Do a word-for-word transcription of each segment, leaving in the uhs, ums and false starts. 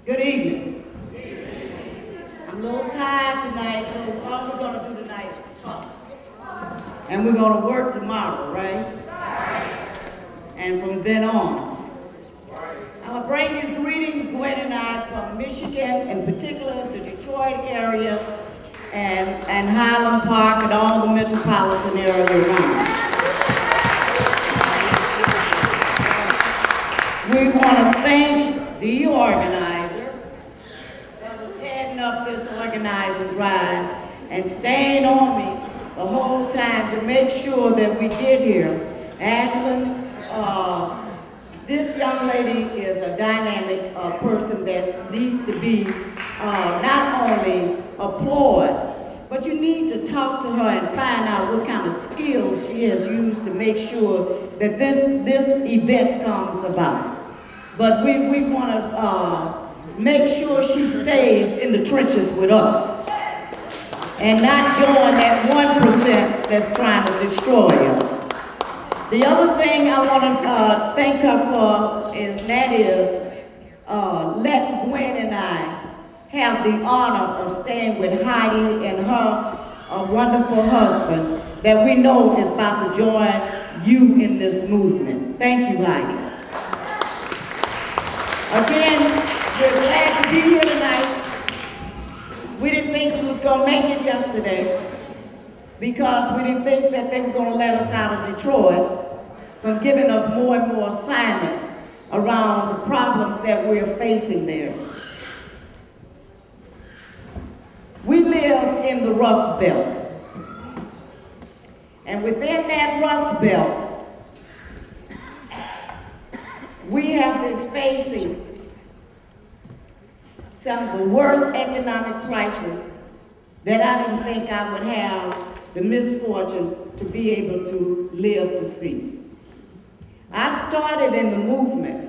Good evening. I'm a little tired tonight, so all we're going to do tonight is talk. And we're going to work tomorrow, right? And from then on. I will bring you greetings, Gwen and I, from Michigan, in particular the Detroit area, and, and Highland Park, and all the metropolitan area around. We want to thank the organizer that was heading up this organizing drive and staying on me the whole time to make sure that we get here. Ashlyn, uh, this young lady is a dynamic uh, person that needs to be uh, not only applauded, but you need to talk to her and find out what kind of skills she has used to make sure that this, this event comes about. But we, we want to uh, make sure she stays in the trenches with us and not join that one percent that's trying to destroy us. The other thing I want to uh, thank her for is that is uh, let Gwen and I have the honor of staying with Heidi and her a wonderful husband that we know is about to join you in this movement. Thank you, Heidi. Again, we're glad to be here tonight. We didn't think we was going to make it yesterday because we didn't think that they were going to let us out of Detroit from giving us more and more assignments around the problems that we're facing there. We live in the Rust Belt. And within that Rust Belt, we have been facing some of the worst economic crises that I didn't think I would have the misfortune to be able to live to see. I started in the movement,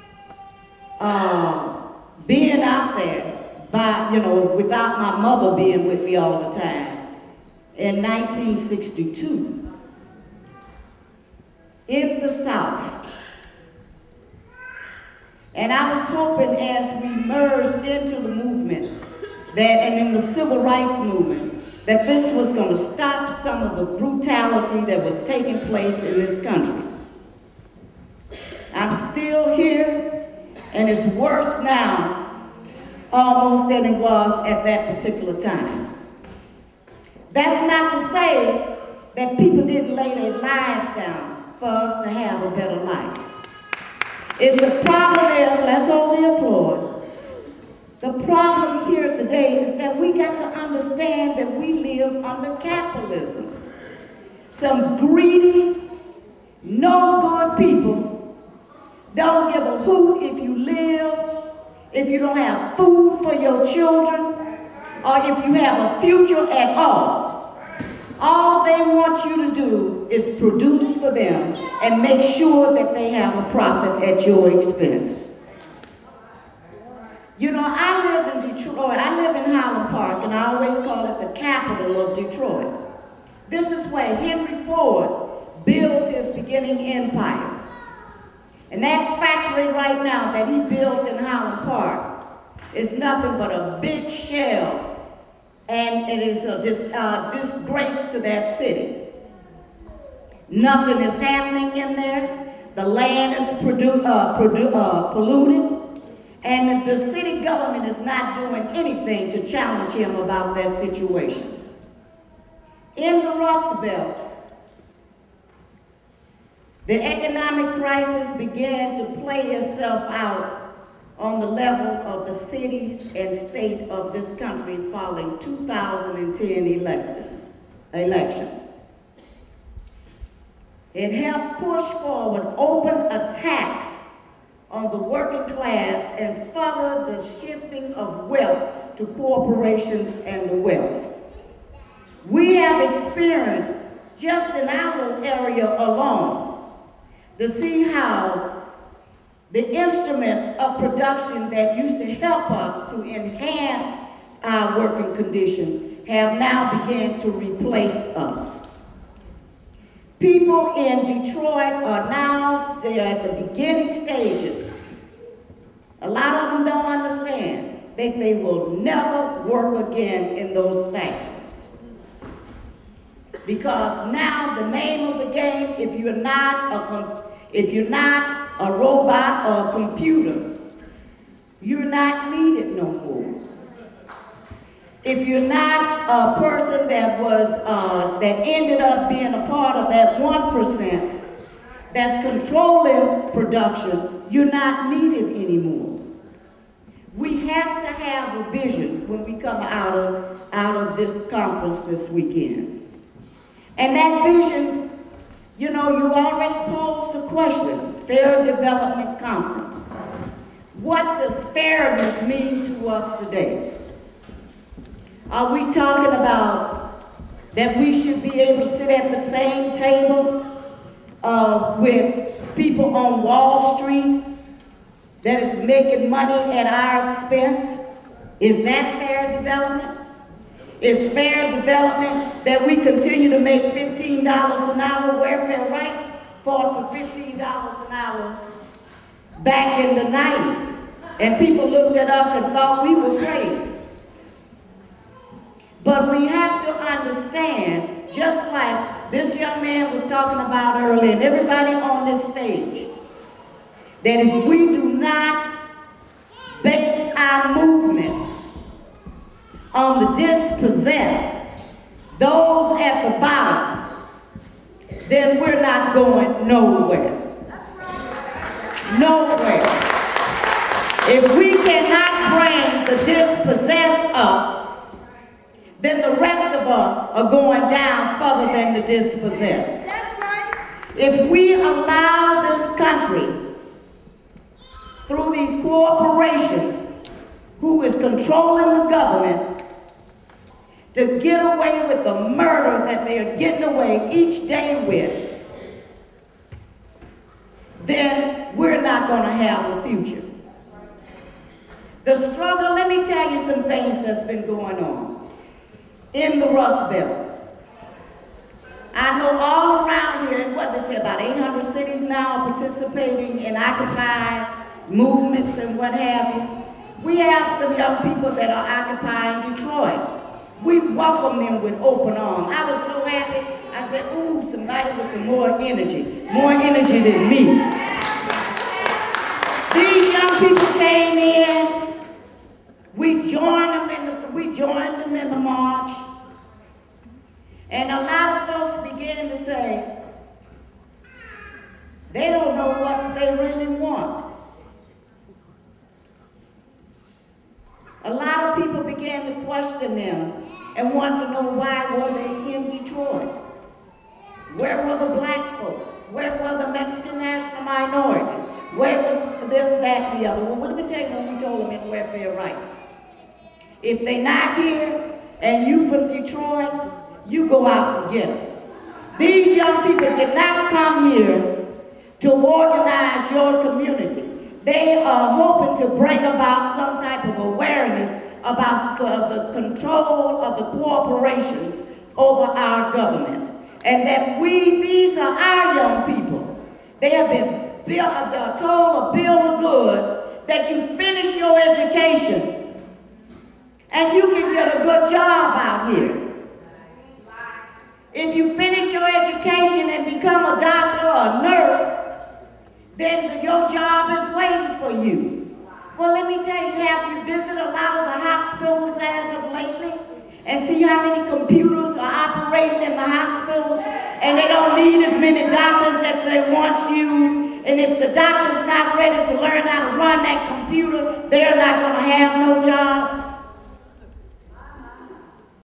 uh, being out there by, you know, without my mother being with me all the time, in nineteen sixty-two, in the South. And I was hoping as we merged into the movement, that, and in the civil rights movement, that this was going to stop some of the brutality that was taking place in this country. I'm still here, and it's worse now almost than it was at that particular time. That's not to say that people didn't lay their lives down for us to have a better life. Is the problem is, let's hold the applaud. The problem here today is that we got to understand that we live under capitalism. Some greedy, no good people don't give a hoot if you live, if you don't have food for your children, or if you have a future at all. All they want you to do is produce for them and make sure that they have a profit at your expense. You know, I live in Detroit, I live in Highland Park, and I always call it the capital of Detroit. This is where Henry Ford built his beginning empire. And that factory right now that he built in Highland Park is nothing but a big shell. And it is a dis, uh, disgrace to that city. Nothing is happening in there. The land is produ uh, produ uh, polluted. And the city government is not doing anything to challenge him about that situation. In the Rust Belt, the economic crisis began to play itself out on the level of the cities and state of this country following two thousand ten election. It helped push forward open attacks on the working class and further the shifting of wealth to corporations and the wealth. We have experienced, just in our little area alone, to see how the instruments of production that used to help us to enhance our working condition have now begun to replace us. People in Detroit are now, they're at the beginning stages A lot of them don't understand that they will never work again in those factories. Because now the name of the game, if you're not a, if you're not a robot or a computer, you're not needed no more. If you're not a person that was, uh, that ended up being a part of that one percent that's controlling production, you're not needed anymore. We have to have a vision when we come out of, out of this conference this weekend. And that vision, you know, you already posed the question, Fair Development Conference. What does fairness mean to us today? Are we talking about that we should be able to sit at the same table uh, with people on Wall Street that is making money at our expense? Is that fair development? Is fair development that we continue to make fifteen dollars an hour? Welfare rights fought for fifteen dollars an hour back in the nineties. And people looked at us and thought we were crazy. But we have to understand, just like this young man was talking about earlier, and everybody on this stage, that if we do not base our movement on the dispossessed, those at the bottom, then we're not going nowhere. Nowhere. If we cannot bring the dispossessed up, then the rest of us are going down further than the dispossessed. That's right. If we allow this country, through these corporations who is controlling the government, to get away with the murder that they are getting away each day with, then we're not going to have a future. The struggle, let me tell you some things that's been going on in the Rust Belt. I know all around here, what they say, about eight hundred cities now are participating in Occupy movements and what have you. We have some young people that are occupying Detroit. We welcome them with open arms. I was so happy. I said, ooh, somebody with some more energy, more energy than me. These young people came in. We joined them in the, we joined them in the march. And a lot of folks began to say, they don't know what they really want. A lot of people began to question them and want to know why were they in Detroit? Where were the black folks? Where were the Mexican national minority? Where was this, that, and the other? Well, let me tell you what we told them in welfare rights. If they're not here and you from Detroit, you go out and get them. These young people did not come here to organize your community. They are hoping to bring about some type of awareness about uh, the control of the corporations over our government. And that we, these are our young people. They have been built, they're told a bill of goods that you finish your education and you can get a good job out here. If you finish your education and become a doctor or a nurse, then your job is waiting for you. Well, let me tell you, have you visited a lot of the hospitals as of lately and see how many computers are operating in the hospitals and they don't need as many doctors as they once used? And if the doctor's not ready to learn how to run that computer, they're not going to have no jobs.